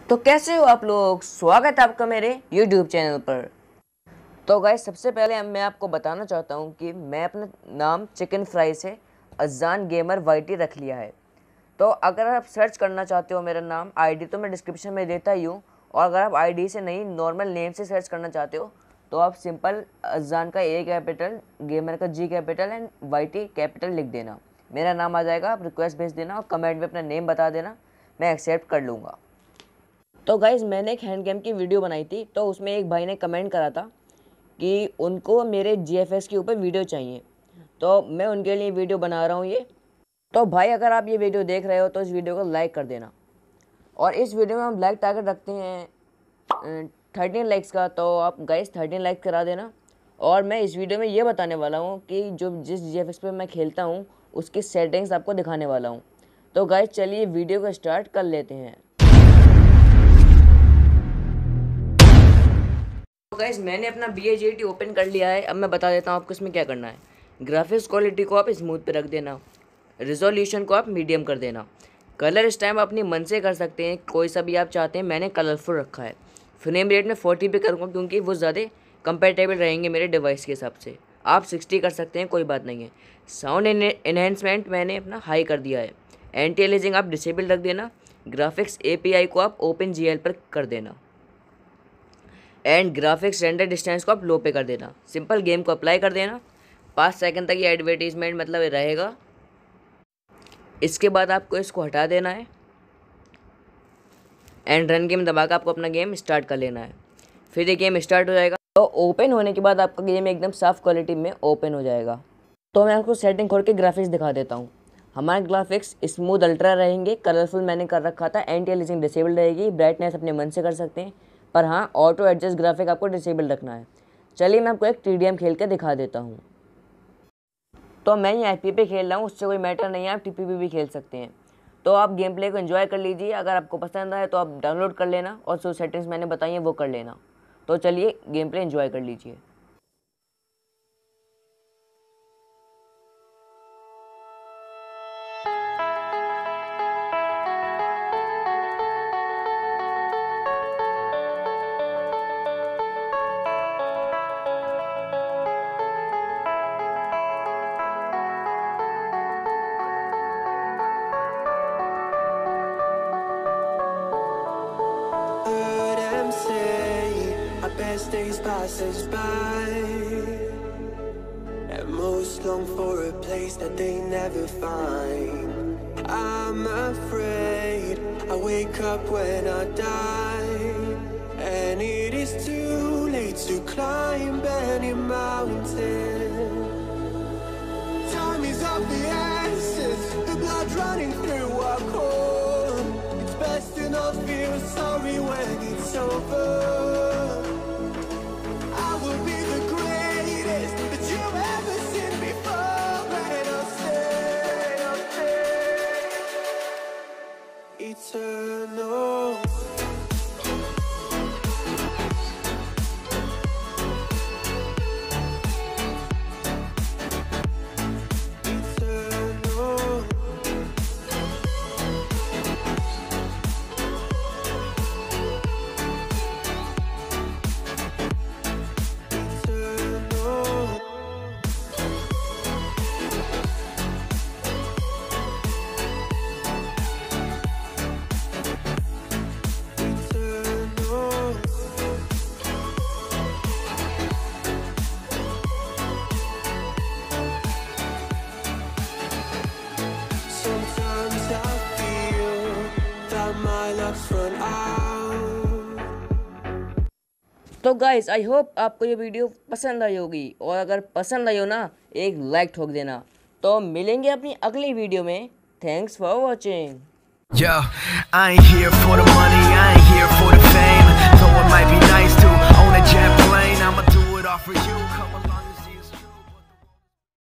तो कैसे हो आप लोग। स्वागत है आपका मेरे YouTube चैनल पर। तो गाइस सबसे पहले मैं आपको बताना चाहता हूं कि मैं अपना नाम चिकन फ्राई से अज़ान गेमर YT रख लिया है। तो अगर आप सर्च करना चाहते हो मेरा नाम ID तो मैं डिस्क्रिप्शन में देता ही हूँ, और अगर आप ID से नहीं नॉर्मल नेम से सर्च करना चाहते हो तो आप सिंपल अज़ान का A कैपिटल, गेमर का G capital and YT capital लिख देना, मेरा नाम आ जाएगा। आप रिक्वेस्ट भेज देना और कमेंट में अपना नेम बता देना, मैं एक्सेप्ट कर लूँगा। तो गाइज़ मैंने एक हैंड गेम की वीडियो बनाई थी, तो उसमें एक भाई ने कमेंट करा था कि उनको मेरे GFX के ऊपर वीडियो चाहिए, तो मैं उनके लिए वीडियो बना रहा हूँ ये। तो भाई अगर आप ये वीडियो देख रहे हो तो इस वीडियो को लाइक कर देना, और इस वीडियो में हम लाइक टारगेट रखते हैं 13 लाइक्स का, तो आप गाइज़ 13 लाइक करा देना। और मैं इस वीडियो में ये बताने वाला हूँ कि जिस GFX पे मैं खेलता हूँ उसकी सेटिंग्स आपको दिखाने वाला हूँ। तो गाइज़ चलिए वीडियो को स्टार्ट कर लेते हैं। गाइस मैंने अपना BAJT ओपन कर लिया है। अब मैं बता देता हूँ आपको इसमें क्या करना है। ग्राफिक्स क्वालिटी को आप स्मूथ पे रख देना, रिजोल्यूशन को आप मीडियम कर देना, कलर इस टाइम अपनी मन से कर सकते हैं, कोई सा भी आप चाहते हैं। मैंने कलरफुल रखा है। फ्रेम रेट में 40 पे करूँगा क्योंकि वो ज़्यादा कंपेटेबल रहेंगे मेरे डिवाइस के हिसाब से। आप 60 कर सकते हैं, कोई बात नहीं है। साउंड एनहेंसमेंट मैंने अपना हाई कर दिया है। एंटी एलिजिंग आप डिसेबल रख देना। ग्राफिक्स API को आप OpenGL पर कर देना, एंड ग्राफिक्स रेंडर डिस्टेंस को आप लो पे कर देना। सिंपल गेम को अप्लाई कर देना। 5 सेकंड तक ये एडवर्टीजमेंट मतलब रहेगा। इसके बाद आपको इसको हटा देना है एंड रन गेम दबा कर आपको अपना गेम स्टार्ट कर लेना है। फिर ये गेम स्टार्ट हो जाएगा। तो ओपन होने के बाद आपका गेम एकदम साफ क्वालिटी में ओपन हो जाएगा। तो मैं आपको सेटिंग खोल के ग्राफिक्स दिखा देता हूँ। हमारे ग्राफिक्स स्मूथ अल्ट्रा रहेंगे, कलरफुल मैंने कर रखा था, एंटी एलिजिंग डिसेबल रहेगी, ब्राइटनेस अपने मन से कर सकते हैं, पर हाँ ऑटो एडजस्ट ग्राफिक आपको डिसेबल रखना है। चलिए मैं आपको एक TDM खेल के दिखा देता हूँ। तो मैं ये IP पे खेल रहा हूँ, उससे कोई मैटर नहीं है, आप TP भी खेल सकते हैं। तो आप गेम प्ले को एंजॉय कर लीजिए। अगर आपको पसंद आए तो आप डाउनलोड कर लेना, और जो सेटिंग्स मैंने बताई हैं वो कर लेना। तो चलिए गेम प्ले एंजॉय कर लीजिए। Best days pass us by, and most long for a place that they never find. I'm afraid I wake up when I die, and it is too late to climb any mountain. Time is of the essence, the blood running through our core. It's best to not feel sorry when it's over. Eternal. तो guys I hope आपको ये video पसंद आई होगी, और अगर पसंद आई हो ना एक लाइक ठोक देना। तो मिलेंगे अपनी अगली वीडियो में। Thanks for watching. Yo, I ain't here for the money, I ain't here for the fame. Though it might be nice to own a jet plane, I'ma do it all for you. Come along.